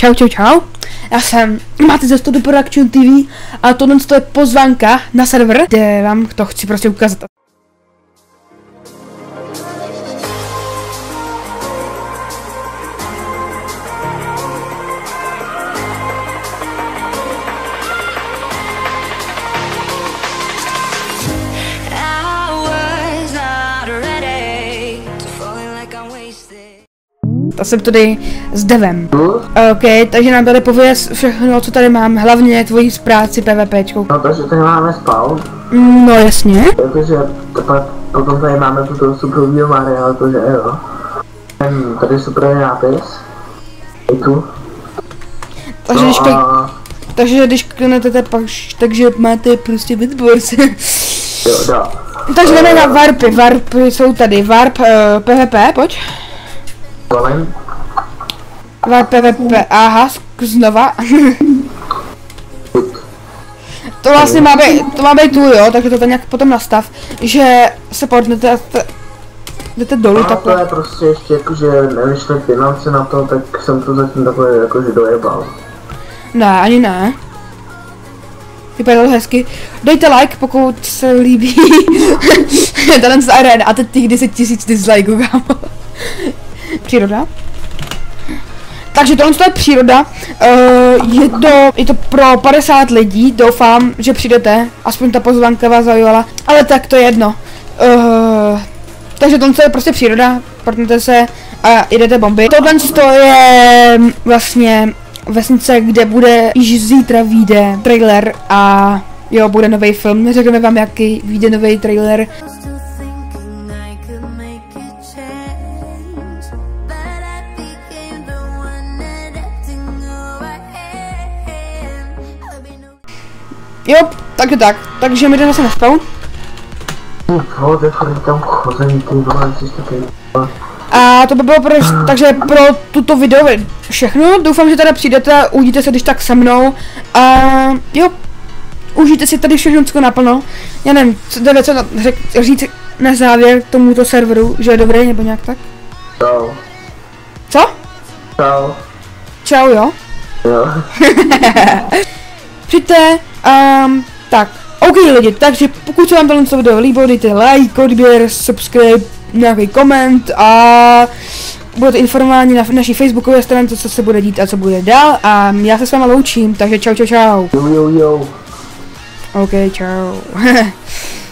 Čau. Máte ze Studio Production TV a tohle je pozvánka na server, kde vám to chci prostě ukázat. A jsem tady s Devem. OK, takže nám tady pověz všechno, co tady mám, hlavně tvojí práci PvPčkou. No, takže tady máme spawn. No jasně. Takže potom tady máme tuto super Maria, protože jo. Tady super nápis. I tu. Takže, no, takže když kliknete pak, takže máte prostě Bitboards. Jo. Takže jdeme na warpy, warpy jsou tady, warp PvP, pojď. Kolem. Warp PvP, aha, znova. To vlastně má být tu, jo, takže to nějak potom nastav, že se podnete a jdete dolů no, takhle. To je prostě ještě jakože nevyšly finance na to, tak jsem to zatím takhle jakože dojebal. Ne, ani ne. Vypadá to hezky. Dejte like, pokud se líbí talent z arena a teď těch 10 000 dislikeů, kámo. Příroda. Takže tohle je příroda, je to pro 50 lidí, doufám, že přijdete, aspoň ta pozvánka vás zaujala, ale tak to je jedno. Takže tohle je prostě příroda, partnete se a jdete bomby. Tohle je vlastně vesnice, kde bude již zítra vyjde trailer a jo, bude nový film, neřekneme vám, jaký vyjde nový trailer. Jo, takže my jdeme zase na spawn. A to by bylo takže pro tuto video všechno, doufám, že teda přijdete, uvidíte se když tak se mnou a jo, užijte si tady všechno naplno. Já nevím, co říct na závěr k tomuto serveru, že je dobrý nebo nějak tak? Čau. Co? Čau, jo? Jo. Přijďte, tak, OK lidi, takže pokud se vám tohle video líbilo, dejte like, odběr, subscribe, nějaký koment a budete informováni na naší facebookové stránce, co se bude dít a co bude dál a já se s váma loučím, takže čau. Jo. OK, čau.